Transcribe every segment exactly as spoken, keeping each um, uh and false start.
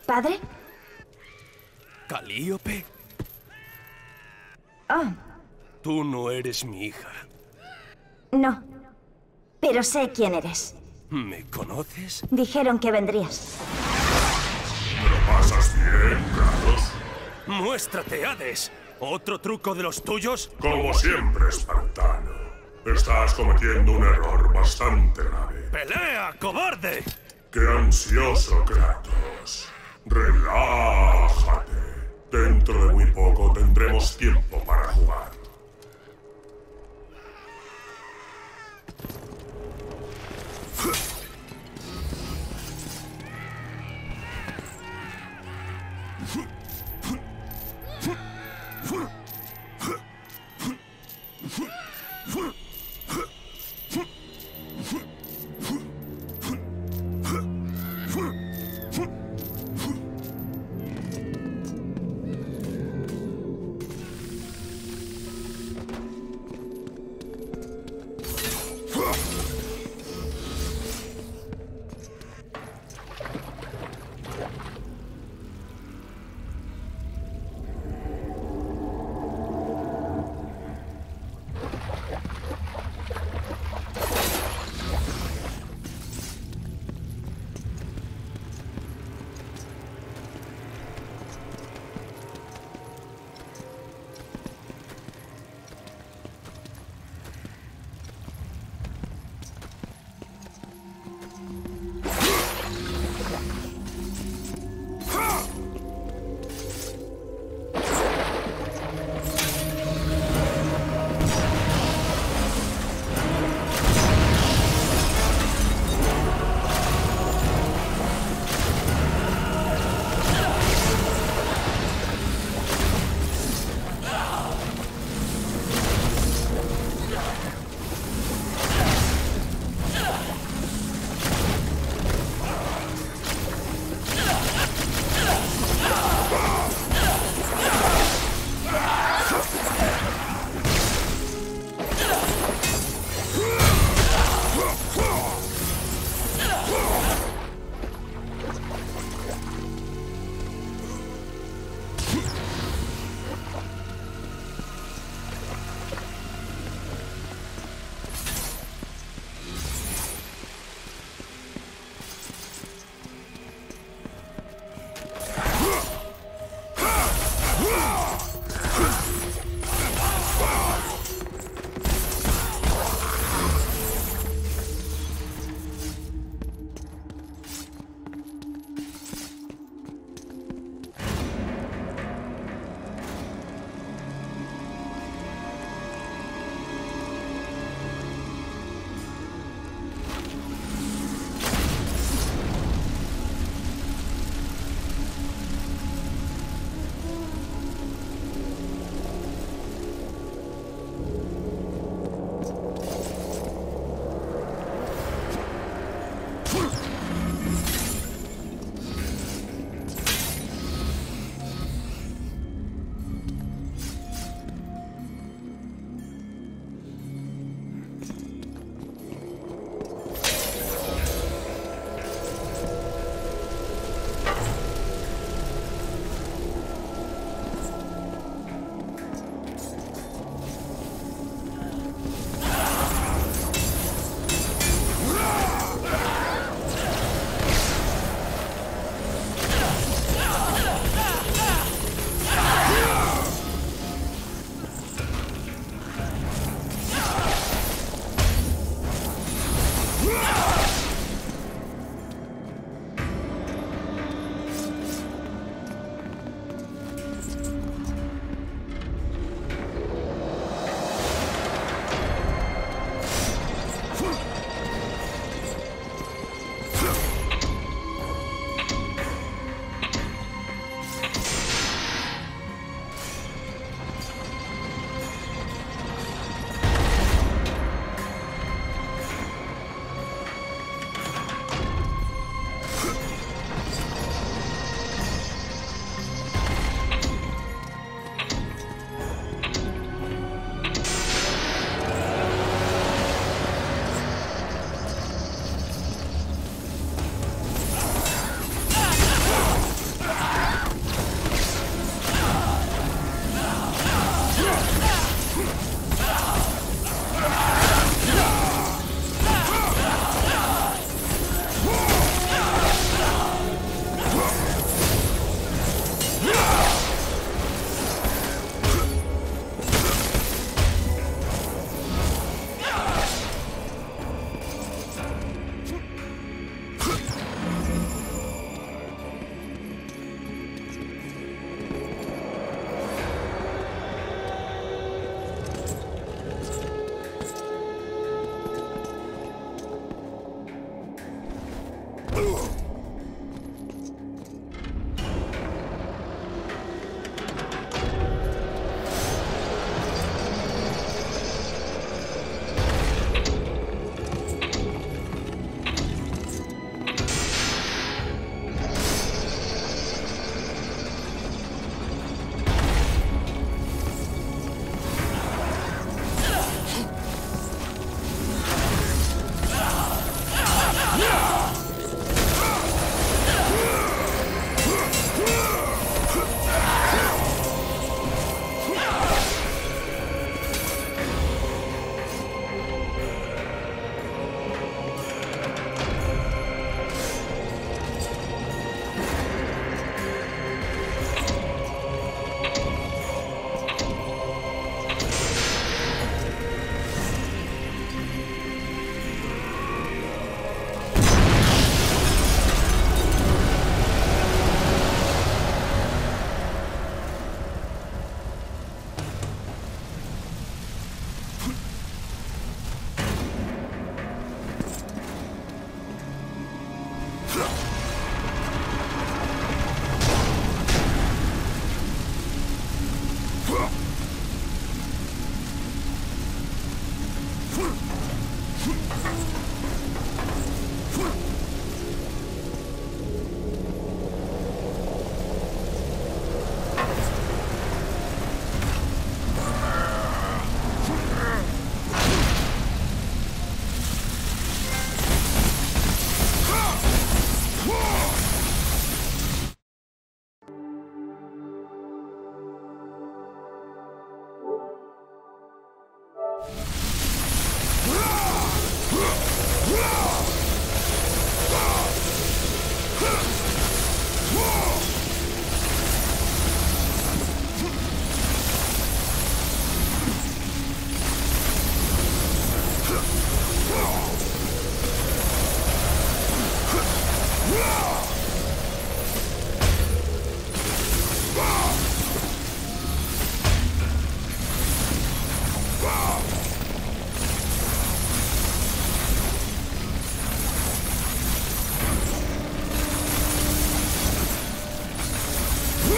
padre? ¿Calíope? Oh, Tú no eres mi hija. no. Pero sé quién eres. ¿Me conoces? Dijeron que vendrías. ¿Te lo pasas bien, Kratos? ¡Muéstrate, Hades! ¿Otro truco de los tuyos? Como siempre, espartano. Estás cometiendo un error bastante grave. ¡Pelea, cobarde! ¡Qué ansioso, Kratos! ¡Relájate! Dentro de muy poco tendremos tiempo para jugar.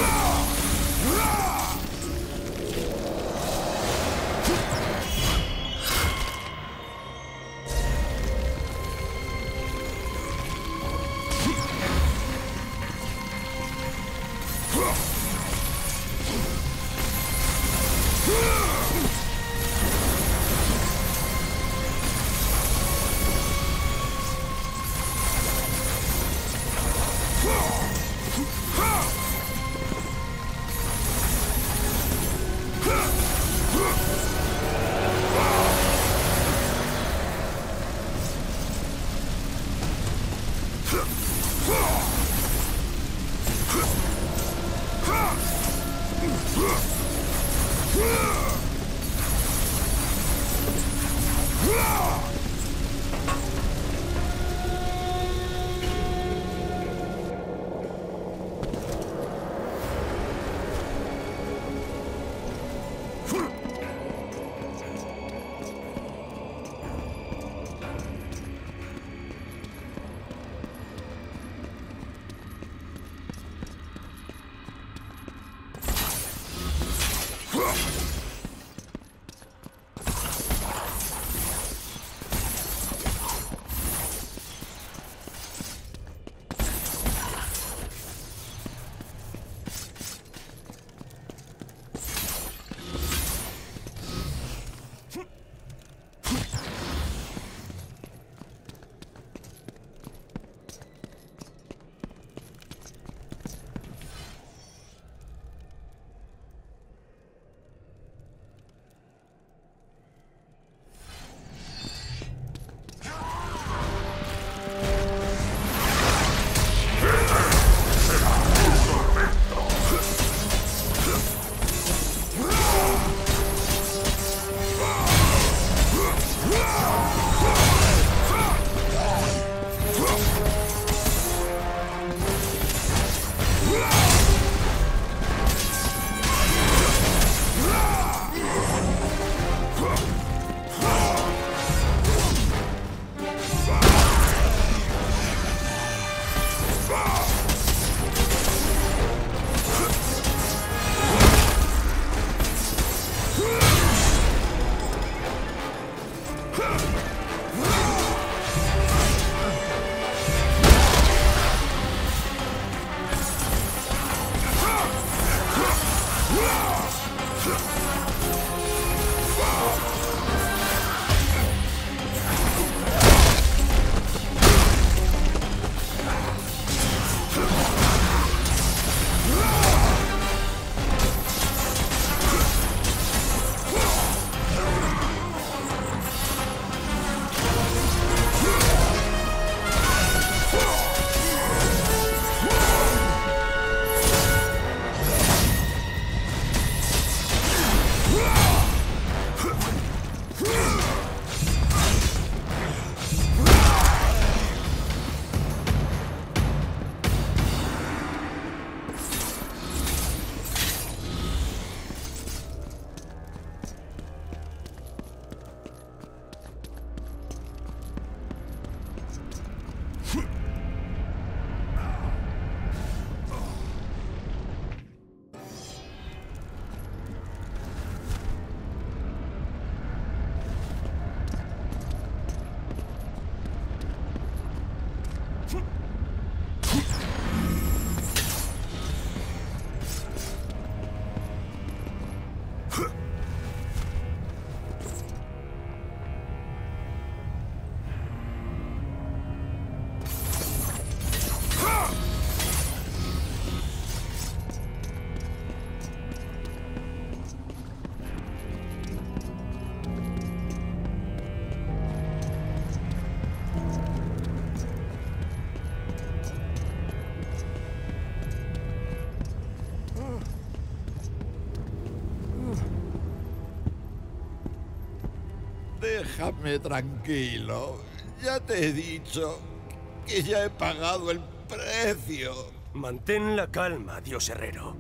Déjame tranquilo. Ya te he dicho que ya he pagado el precio. Mantén la calma, dios herrero.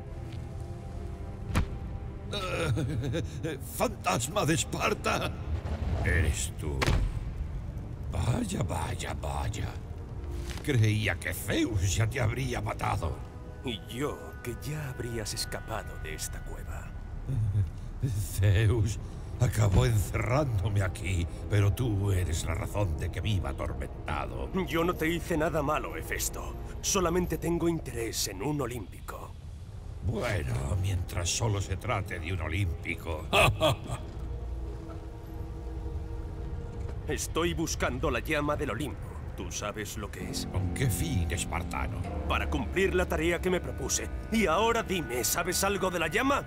Uh, ¡Fantasma de Esparta! ¿Eres tú? Vaya, vaya, vaya. Creía que Zeus ya te habría matado. Y yo, que ya habrías escapado de esta cueva. Zeus acabó encerrándome aquí, pero tú eres la razón de que viva atormentado. Yo no te hice nada malo, Hefesto. Solamente tengo interés en un olímpico. Bueno, mientras solo se trate de un olímpico. Estoy buscando la llama del Olimpo. ¿Tú sabes lo que es? ¿Con qué fin, espartano? Para cumplir la tarea que me propuse. Y ahora dime, ¿sabes algo de la llama?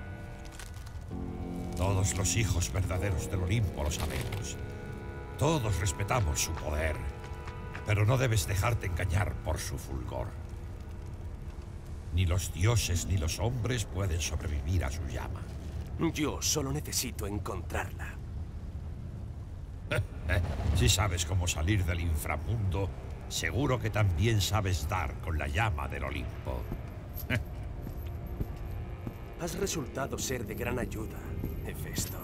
Todos los hijos verdaderos del Olimpo lo sabemos. Todos respetamos su poder. Pero no debes dejarte engañar por su fulgor. Ni los dioses ni los hombres pueden sobrevivir a su llama. Yo solo necesito encontrarla. Si sabes cómo salir del inframundo, seguro que también sabes dar con la llama del Olimpo. Has resultado ser de gran ayuda, Hefesto.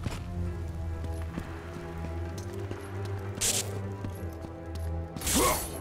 Huh!